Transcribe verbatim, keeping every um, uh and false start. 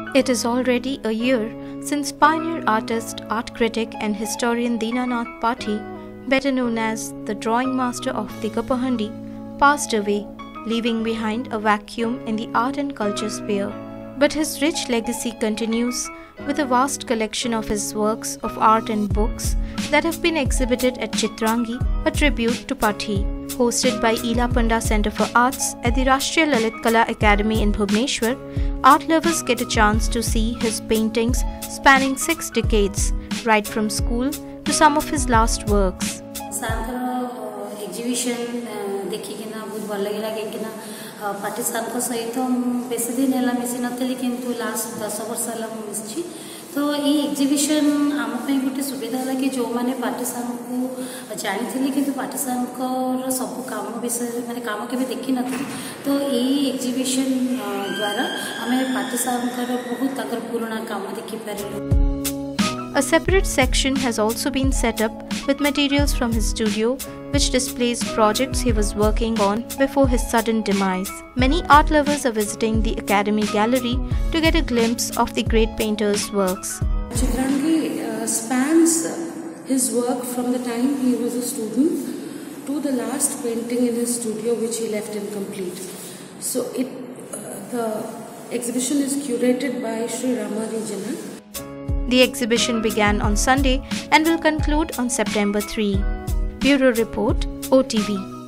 It is already a year since pioneer artist, art critic and historian Dinanath Pathi, better known as the drawing master of Digapahandi, passed away, leaving behind a vacuum in the art and culture sphere. But his rich legacy continues with a vast collection of his works of art and books that have been exhibited at Chitrangi, a tribute to Pathi. Hosted by Ela Panda Center for Arts at the Rashtriya Lalit Kala Academy in Bhubaneswar, art lovers get a chance to see his paintings spanning six decades, right from school to some of his last works. Sankar exhibition देखिकिना बहुत भल लगे कहीं पाठी सार सहित base दिन है मिसी नी कि लास्ट दस वर्ष है मिसी तो ये एग्जिबिशन आमपाई गोटे सुविधा है कि जो मैंने पाठी सार को जानी कि पाठी सार सब कम विषय मैंने कम के देखी नी तो यही एग्जिबिशन द्वारा आम पाठी सार बहुत पुराना कम देखिपारे. A separate section has also been set up with materials from his studio, which displays projects he was working on before his sudden demise. Many art lovers are visiting the Academy Gallery to get a glimpse of the great painter's works. Chitrangi uh, spans his work from the time he was a student to the last painting in his studio which he left incomplete. So it, uh, the exhibition is curated by Sri Ramani Jana. The exhibition began on Sunday and will conclude on September third. Bureau Report, O T V.